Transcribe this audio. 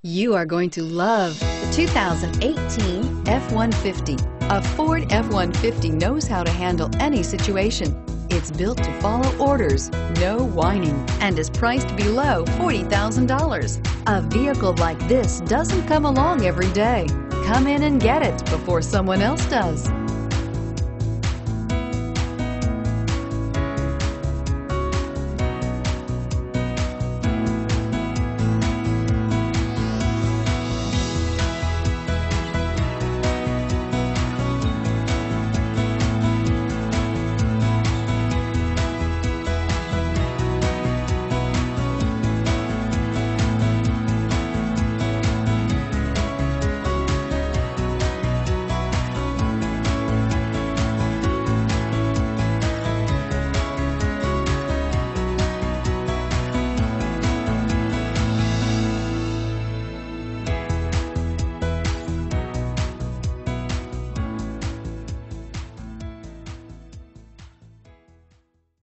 You are going to love the 2018 F-150. A Ford F-150 knows how to handle any situation. It's built to follow orders, no whining, and is priced below $40,000. A vehicle like this doesn't come along every day. Come in and get it before someone else does.